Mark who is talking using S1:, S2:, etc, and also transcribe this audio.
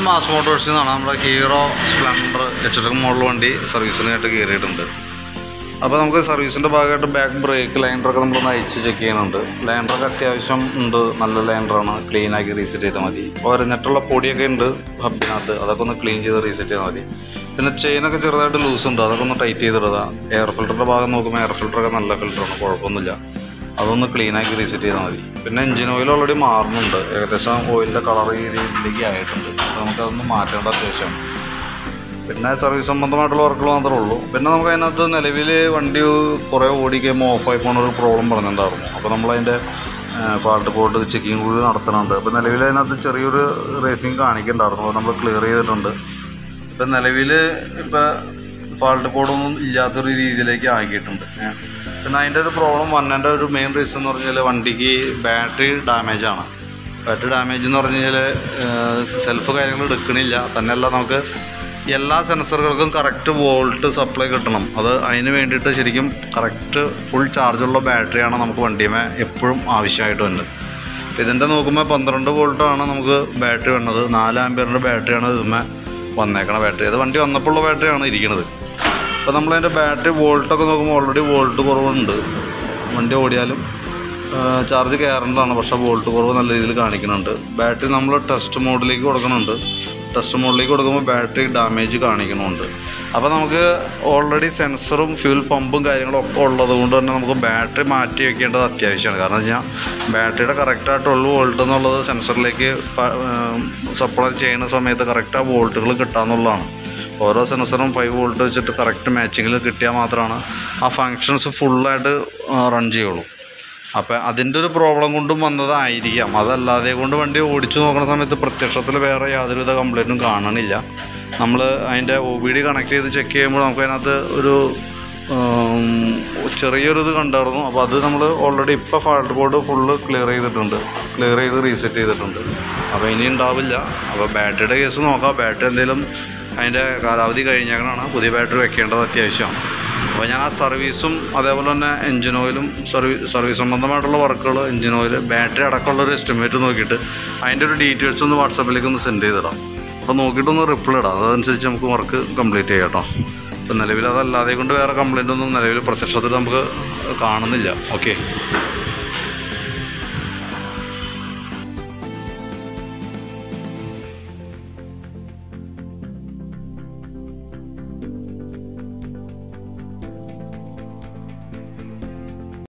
S1: Mass മോട്ടോഴ്സിൽ നിന്നാണ് നമ്മുടെ hero Splendor HRX model വണ്ടി സർവീസിനായിട്ട് കയറിയിട്ടുണ്ട്. അപ്പോൾ നമുക്ക് സർവീസിൻ്റെ ഭാഗമായിട്ട് ബാക്ക് ബ്രേക്ക് ലൈൻഡറൊക്കെ നമ്മളൊന്ന് അയച്ച് ചെക്ക് ചെയ്യുന്നുണ്ട്. ലൈൻഡറൊക്കെ അത്യാവശ്യം ഉണ്ട്, നല്ല ലൈൻഡറാണ്. ക്ലീനാക്കി റീസെറ്റ് ചെയ്താൽ മതി. ഒരഞ്ഞിട്ടുള്ള പൊടിയൊക്കെ ഉണ്ട് ഹബിനകത്ത്, അതൊക്കെ ഒന്ന് ക്ലീൻ ചെയ്ത് റീസെറ്റ് ചെയ്താൽ മതി. പിന്നെ ചെയിനൊക്കെ ചെറുതായിട്ട് ലൂസ് ഉണ്ട്, അതൊക്കെ ഒന്ന് ടൈറ്റ് ചെയ്തിടുക. എയർ ഫിൽറ്ററിൻ്റെ ഭാഗം നോക്കുമ്പോൾ എയർ ഫിൽറ്ററൊക്കെ നല്ല ഫിൽറ്ററാണ്, കുഴപ്പമൊന്നുമില്ല. അതൊന്ന് ക്ലീനാക്കി റീസെറ്റ് ചെയ്താൽ മതി. പിന്നെ എഞ്ചിൻ ഓയിൽ ഓൾറെഡി മാറുന്നുണ്ട്, ഏകദേശം ഓയിലിൻ്റെ കളർ ഈ രീതിയിലേക്ക് ആയിട്ടുണ്ട്. അപ്പോൾ നമുക്കതൊന്ന് മാറ്റേണ്ട അത്യാവശ്യമാണ്. പിന്നെ സർവീസ് സംബന്ധമായിട്ടുള്ള വർക്കുകൾ മാത്രമേ ഉള്ളൂ. പിന്നെ നമുക്ക് അതിനകത്ത് നിലവിൽ വണ്ടി കുറേ ഓടിക്കുമ്പോൾ ഓഫായി പോകുന്ന ഒരു പ്രോബ്ലം പറഞ്ഞിട്ടുണ്ടായിരുന്നു. അപ്പോൾ നമ്മളതിൻ്റെ ഫാൾട്ട് കോഡ് ചെക്കിങ് കൂടി നടത്തുന്നുണ്ട്. അപ്പോൾ നിലവിൽ അതിനകത്ത് ചെറിയൊരു റേസിങ് കാണിക്കുന്നുണ്ടായിരുന്നു, അത് നമ്മൾ ക്ലിയർ ചെയ്തിട്ടുണ്ട്. ഇപ്പം നിലവിൽ ഇപ്പോൾ ഫാൾട്ട് കോഡൊന്നും ഇല്ലാത്തൊരു രീതിയിലേക്ക് ആക്കിയിട്ടുണ്ട്. പിന്നെ അതിൻ്റെ ഒരു പ്രോബ്ലം വന്നതിൻ്റെ ഒരു മെയിൻ റീസൺ എന്ന് പറഞ്ഞാൽ വണ്ടിക്ക് ബാറ്ററി ഡാമേജാണ്. ബാറ്ററി ഡാമേജ് എന്ന് പറഞ്ഞു കഴിഞ്ഞാൽ സെൽഫ് കാര്യങ്ങൾ എടുക്കണില്ല. തന്നെയല്ല, നമുക്ക് എല്ലാ സെൻസറുകൾക്കും കറക്റ്റ് വോൾട്ട് സപ്ലൈ കിട്ടണം. അത് അതിന് വേണ്ടിയിട്ട് ശരിക്കും കറക്റ്റ് ഫുൾ ചാർജുള്ള ബാറ്ററിയാണ് നമുക്ക് വണ്ടിയുമേ എപ്പോഴും ആവശ്യമായിട്ട് വരുന്നത്. ഇതിൻ്റെ നോക്കുമ്പോൾ 12 വോൾട്ടാണ് നമുക്ക് ബാറ്ററി വന്നത്. 4 ആമ്പിയറിൻ്റെ ബാറ്ററിയാണ് ഇതുമേ വന്നേക്കണ ബാറ്ററി. അത് വണ്ടി വന്നപ്പോഴുള്ള ബാറ്ററിയാണ് ഇരിക്കുന്നത്. അപ്പോൾ നമ്മളതിൻ്റെ ബാറ്ററി വോൾട്ടൊക്കെ നോക്കുമ്പോൾ ഓൾറെഡി വോൾട്ട് കുറവുണ്ട്. വണ്ടി ഓടിയാലും ചാർജ് കയറേണ്ടതാണ്, പക്ഷേ വോൾട്ട് കുറവ് നല്ല രീതിയിൽ കാണിക്കുന്നുണ്ട്. ബാറ്ററി നമ്മൾ ടെസ്റ്റ് മോഡിലേക്ക് കൊടുക്കുന്നുണ്ട്. ടെസ്റ്റ് മോഡിലേക്ക് കൊടുക്കുമ്പോൾ ബാറ്ററി ഡാമേജ് കാണിക്കുന്നുണ്ട്. അപ്പോൾ നമുക്ക് ഓൾറെഡി സെൻസറും ഫ്യൂൽ പമ്പും കാര്യങ്ങളൊക്കെ ഉള്ളത് കൊണ്ട് തന്നെ നമുക്ക് ബാറ്ററി മാറ്റി വയ്ക്കേണ്ടത് അത്യാവശ്യമാണ്. കാരണം എന്ന് വെച്ചാൽ ബാറ്ററിയുടെ കറക്റ്റായിട്ടുള്ള വോൾട്ട് എന്നുള്ളത് സെൻസറിലേക്ക് സപ്ലൈ ചെയ്യുന്ന സമയത്ത് കറക്റ്റ് ആ വോൾട്ടുകൾ കിട്ടാമെന്നുള്ളതാണ്. ഓരോ സെൻസറും 5 വോൾട്ട് വെച്ചിട്ട് കറക്റ്റ് മാച്ചിങ്ങിൽ കിട്ടിയാൽ മാത്രമാണ് ആ ഫങ്ഷൻസ് ഫുള്ളായിട്ട് റൺ ചെയ്യുള്ളൂ. അപ്പോൾ അതിൻ്റെ ഒരു പ്രോബ്ലം കൊണ്ടും വന്നതായിരിക്കാം. അതല്ലാതെ കൊണ്ട് വണ്ടി ഓടിച്ചു നോക്കുന്ന സമയത്ത് പ്രത്യക്ഷത്തിൽ വേറെ യാതൊരുവിധ കംപ്ലൈൻറ്റും കാണണില്ല. നമ്മൾ അതിൻ്റെ OBD കണക്ട് ചെയ്ത് ചെക്ക് ചെയ്യുമ്പോൾ നമുക്ക് അതിനകത്ത് ഒരു ചെറിയൊരു ഇത് കണ്ടായിരുന്നു. അപ്പോൾ അത് നമ്മൾ ഓൾറെഡി ഇപ്പോൾ ഫാൾട്ട് കോഡ് ഫുള്ള് ക്ലിയർ ചെയ്ത് റീസെറ്റ് ചെയ്തിട്ടുണ്ട്. അപ്പോൾ ഇനി ഉണ്ടാവില്ല. അപ്പോൾ ബാറ്ററിയുടെ കേസ് നോക്കാം. ബാറ്ററി എന്തെങ്കിലും അതിൻ്റെ കാലാവധി കഴിഞ്ഞാലാണ് പുതിയ ബാറ്ററി വെക്കേണ്ടത് അത്യാവശ്യമാണ്. അപ്പോൾ ഞാൻ ആ സർവീസും അതേപോലെ തന്നെ എഞ്ചിൻ ഓയിലും സർവീസ് സംബന്ധമായിട്ടുള്ള വർക്കുകൾ, എഞ്ചിൻ ഓയിൽ, ബാറ്ററി അടക്കമുള്ളൊരു എസ്റ്റിമേറ്റ് നോക്കിയിട്ട് അതിൻ്റെ ഒരു ഡീറ്റെയിൽസ് ഒന്ന് വാട്സാപ്പിലേക്ക് ഒന്ന് സെൻഡ് ചെയ്തിടാം. അപ്പോൾ നോക്കിയിട്ടൊന്ന് റിപ്ലൈ ഇടാം. അതനുസരിച്ച് നമുക്ക് വർക്ക് കംപ്ലീറ്റ് ചെയ്യാം കേട്ടോ. അപ്പോൾ നിലവിൽ അതല്ലാതെ കൊണ്ട് വേറെ കംപ്ലൈൻ്റ് ഒന്നും നിലവിൽ പ്രത്യക്ഷത്തിൽ നമുക്ക് കാണുന്നില്ല. ഓക്കെ.